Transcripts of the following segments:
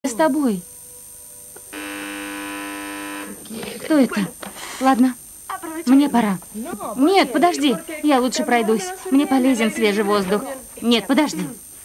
с тобой? Кто это? Ладно, мне пора. Нет, подожди, я лучше пройдусь. Мне полезен свежий воздух. Нет, подожди.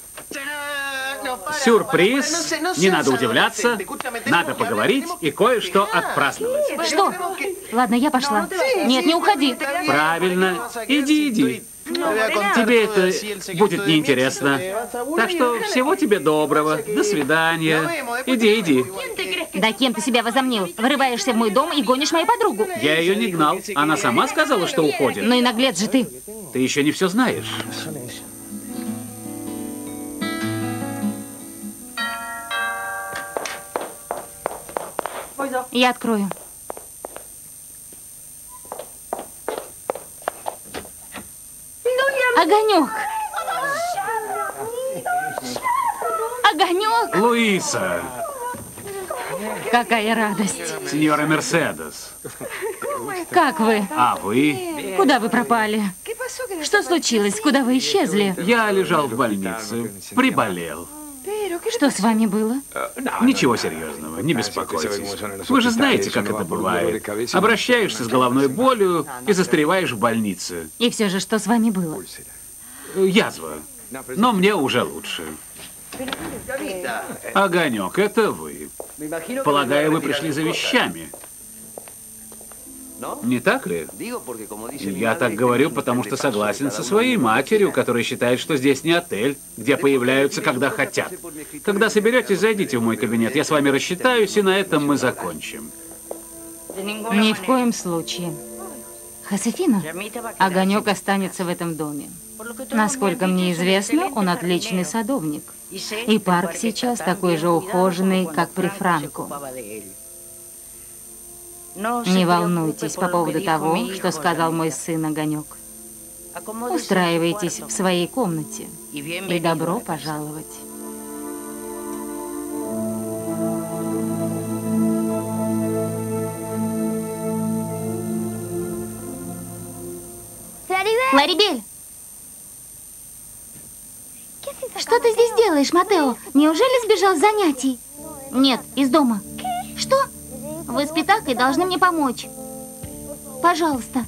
Сюрприз. Не надо удивляться. Надо поговорить и кое-что отпраздновать. Что? Ладно, я пошла. Нет, не уходи. Правильно. Иди, иди. Тебе это будет неинтересно. Так что всего тебе доброго. До свидания. Иди, иди. Да кем ты себя возомнил? Врываешься в мой дом и гонишь мою подругу. Я ее не гнал. Она сама сказала, что уходит. Ну и наглец же ты. Ты еще не все знаешь. Я открою. Огонек! Огонек! Луиса, Какая радость! сеньора Мерседес. Как вы? А вы? Куда вы пропали? Что случилось? Куда вы исчезли? Я лежал в больнице. Приболел. Что с вами было? Ничего серьезного, не беспокойтесь. Вы же знаете, как это бывает. Обращаешься с головной болью и застреваешь в больнице. И все же, что с вами было? Язва. Но мне уже лучше. Огонек, это вы. Полагаю, вы пришли за вещами. Не так ли? Я так говорю, потому что согласен со своей матерью, которая считает, что здесь не отель, где появляются, когда хотят. Когда соберетесь, зайдите в мой кабинет, я с вами рассчитаюсь, и на этом мы закончим. Ни в коем случае. Хосефина, Огонек останется в этом доме. Насколько мне известно, он отличный садовник. И парк сейчас такой же ухоженный, как при Франко. Не волнуйтесь по поводу того, что сказал мой сын Огонек. Устраивайтесь в своей комнате. И добро пожаловать. Флорибель! Что ты здесь делаешь, Матео? Неужели сбежал с занятий? Нет, из дома. Что? Вы с Питакой должны мне помочь. Пожалуйста.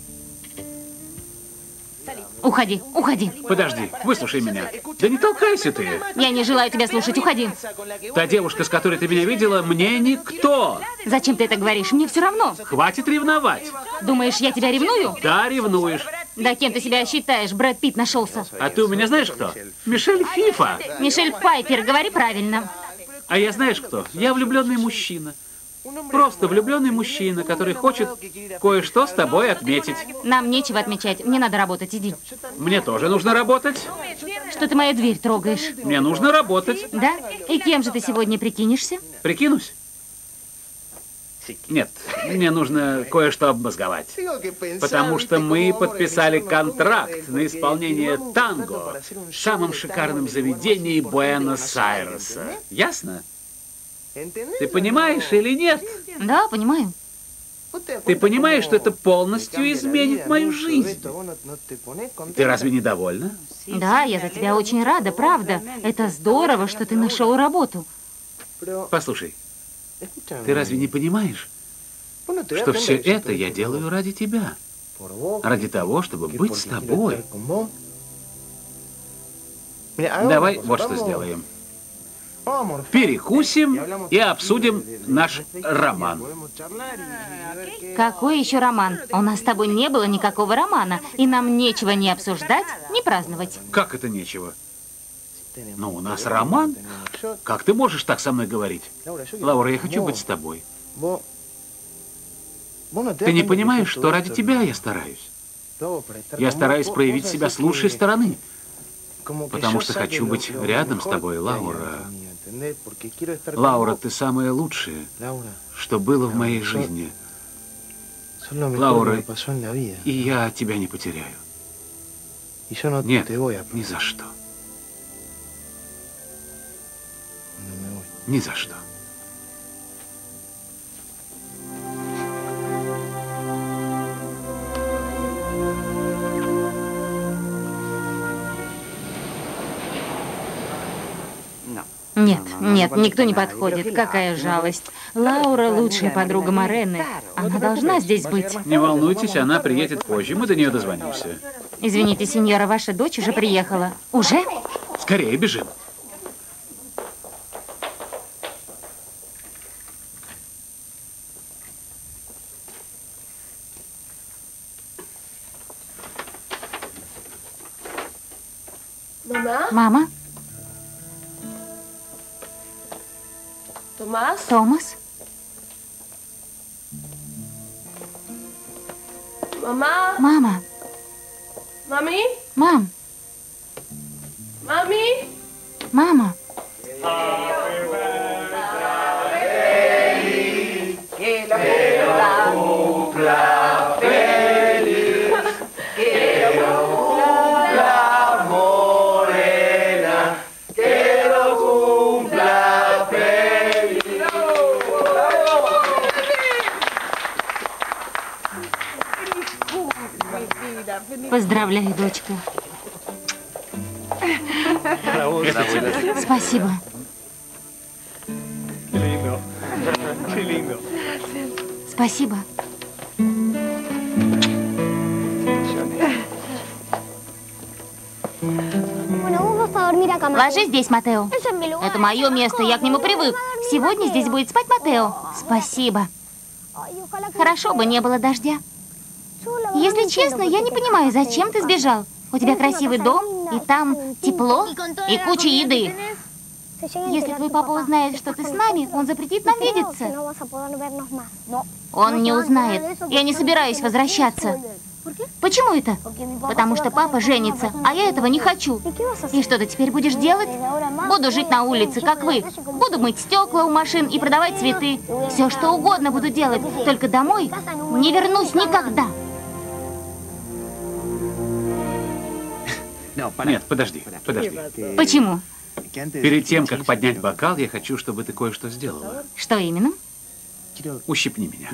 Уходи, уходи. Подожди, выслушай меня. Да не толкайся ты. Я не желаю тебя слушать, уходи. Та девушка, с которой ты меня видела, мне никто. Зачем ты это говоришь? Мне все равно. Хватит ревновать. Думаешь, я тебя ревную? Да, ревнуешь. Да кем ты себя считаешь? Брэд Питт нашелся. А ты у меня знаешь кто? Мишель Фифа. Мишель Пайпер, говори правильно. А я знаешь кто? Я влюбленный мужчина. Просто влюбленный мужчина, который хочет кое-что с тобой отметить. Нам нечего отмечать. Мне надо работать, иди. Мне тоже нужно работать. Что ты мою дверь трогаешь? Мне нужно работать. Да? И кем же ты сегодня прикинешься? Прикинусь? Нет, мне нужно кое-что обмозговать. Потому что мы подписали контракт на исполнение танго в самом шикарном заведении Буэнос-Айреса. Ясно? Ты понимаешь или нет? Да, понимаю. Ты понимаешь, что это полностью изменит мою жизнь? Ты разве недовольна? Да, я за тебя очень рада, правда. Это здорово, что ты нашел работу. Послушай, ты разве не понимаешь, что все это я делаю ради тебя? Ради того, чтобы быть с тобой. Давай вот что сделаем. Перекусим и обсудим наш роман. Какой еще роман? У нас с тобой не было никакого романа, и нам нечего ни обсуждать, ни праздновать. Как это нечего? Ну, у нас роман. Как ты можешь так со мной говорить? Лаура, я хочу быть с тобой. Ты не понимаешь, что ради тебя я стараюсь? Я стараюсь проявить себя с лучшей стороны. Потому что хочу быть рядом с тобой, Лаура. Лаура, ты самое лучшее, что было в моей жизни. Лаура, и я тебя не потеряю. Нет, ни за что. Ни за что. Нет, нет, никто не подходит. Какая жалость. Лаура лучшая подруга Морены. Она должна здесь быть. Не волнуйтесь, она приедет позже. Мы до нее дозвонимся. Извините, сеньора, ваша дочь уже приехала. Уже? Скорее бежим. Мама? Томас? Мама? Мам? Мама? Поздравляю, дочка. Это тебе. Спасибо. Спасибо. Ложись здесь, Матео. Это мое место, я к нему привык. Сегодня здесь будет спать Матео. Спасибо. Хорошо бы не было дождя. Если честно, я не понимаю, зачем ты сбежал. У тебя красивый дом, и там тепло, и куча еды. Если твой папа узнает, что ты с нами, он запретит нам видеться. Он не узнает. Я не собираюсь возвращаться. Почему это? Потому что папа женится, а я этого не хочу. И что ты теперь будешь делать? Буду жить на улице, как вы. Буду мыть стекла у машин и продавать цветы. Все, что угодно буду делать, только домой не вернусь никогда. Нет, подожди. Почему? Перед тем, как поднять бокал, я хочу, чтобы ты кое-что сделала. Что именно? Ущипни меня.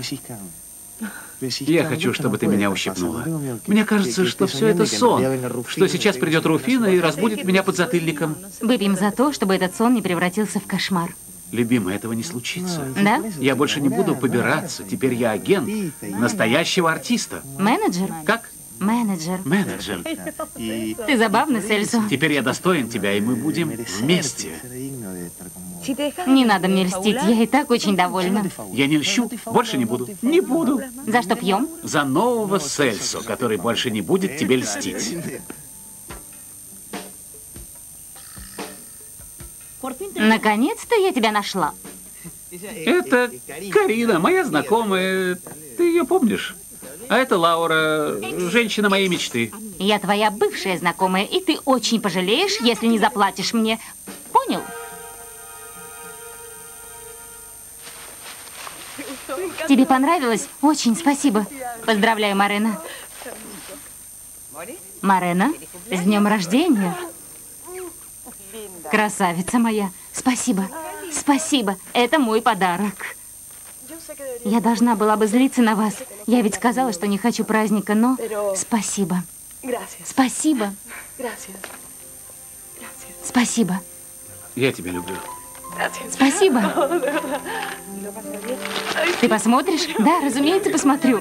Я хочу, чтобы ты меня ущипнула. Мне кажется, что все это сон, что сейчас придет Руфина и разбудит меня под затыльником. Выпьем за то, чтобы этот сон не превратился в кошмар. Любимая, этого не случится. Да? Я больше не буду побираться. Теперь я агент настоящего артиста. Менеджер? Как? Менеджер. Менеджер. Ты забавный, Сельсо. Теперь я достоин тебя, и мы будем вместе. Не надо мне льстить, я и так очень довольна. Я не льщу, больше не буду. Не буду. За что пьем? За нового Сельсо, который больше не будет тебе льстить. Наконец-то я тебя нашла. Это Карина, моя знакомая. Ты ее помнишь? А это Лаура, женщина моей мечты. Я твоя бывшая знакомая, и ты очень пожалеешь, если не заплатишь мне. Понял? Тебе понравилось? Очень спасибо. Поздравляю, Морена. Морена, с днем рождения. Красавица моя. Спасибо. Спасибо. Это мой подарок. Я должна была бы злиться на вас. Я ведь сказала, что не хочу праздника, но спасибо. Спасибо. Спасибо. Я тебя люблю. Спасибо. Ты посмотришь? Да, разумеется, посмотрю.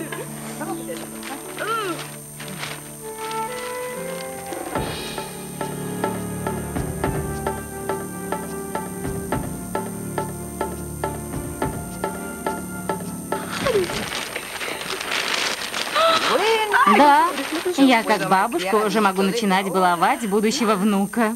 Да, я как бабушка уже могу начинать баловать будущего внука.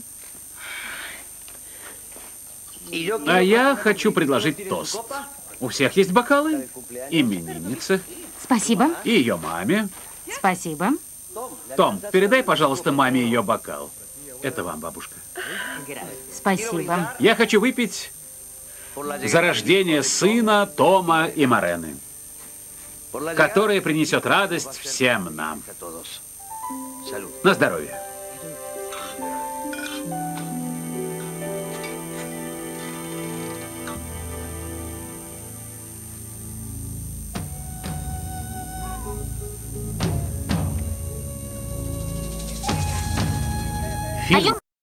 А я хочу предложить тост. У всех есть бокалы? Имениннице. Спасибо. И ее маме. Спасибо. Том, передай, пожалуйста, маме ее бокал. Это вам, бабушка. Спасибо. Я хочу выпить за рождение сына Тома и Морены, которое принесет радость всем нам. На здоровье. Фильм